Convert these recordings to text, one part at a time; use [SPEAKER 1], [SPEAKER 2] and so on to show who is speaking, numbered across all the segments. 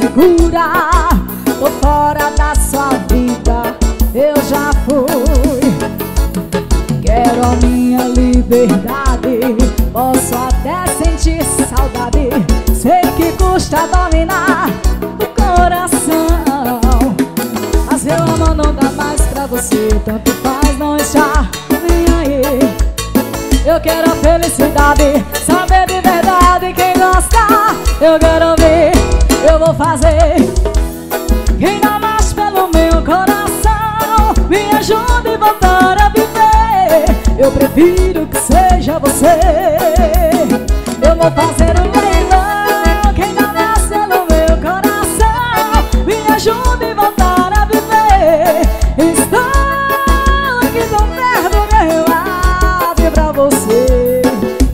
[SPEAKER 1] segura. Tô fora da sua vida, eu já fui. Quero a minha liberdade, posso até sentir saudade. Sei que custa dominar o coração, mas meu amor não dá mais pra você. Tanto faz não estar nem aí. Eu quero a felicidade, saber de verdade quem gosta. Eu quero ouvir, eu vou fazer. Quem dá mais pelo meu coração, me ajude a voltar a viver. Eu prefiro que seja você. Eu vou fazer um leilão. Quem dá mais pelo meu coração, me ajude a voltar a viver. Estou aqui tão perto, meu lado pra você.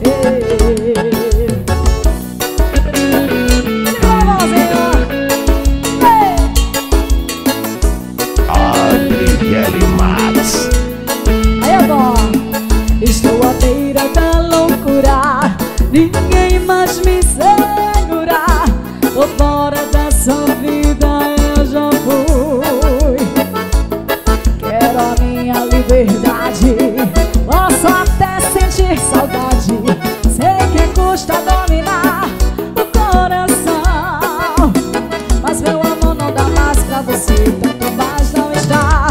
[SPEAKER 1] Estou à beira da loucura, ninguém mais me segura. Tô fora dessa vida, eu já fui. Quero a minha liberdade, posso até sentir saudade. Sei que custa dominar o coração, mas meu amor não dá mais pra você. Tanto mais não está.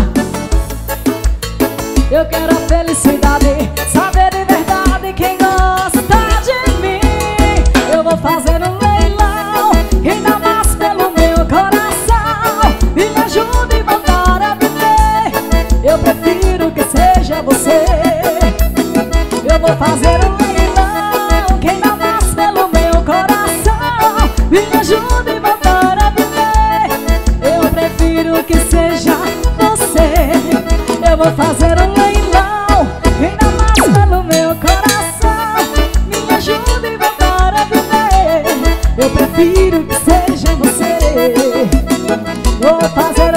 [SPEAKER 1] Eu quero a felicidade, saber de verdade quem gosta de mim. Eu vou fazer um leilão. Quem dá mais pelo meu coração, me ajude a voltar a viver. Eu prefiro que seja você. Eu vou fazer um leilão. Quem dá mais pelo meu coração, me ajude a voltar a viver. Eu prefiro que seja você. Eu vou fazer um leilão. Quem dá mais pelo meu coração, me ajude a voltar a viver. Eu prefiro que seja você. Vou fazer